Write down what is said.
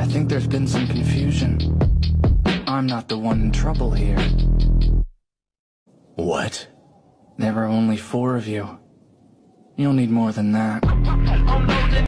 think there's been some confusion. I'm not the one in trouble here. What? There are only 4 of you. You'll need more than that.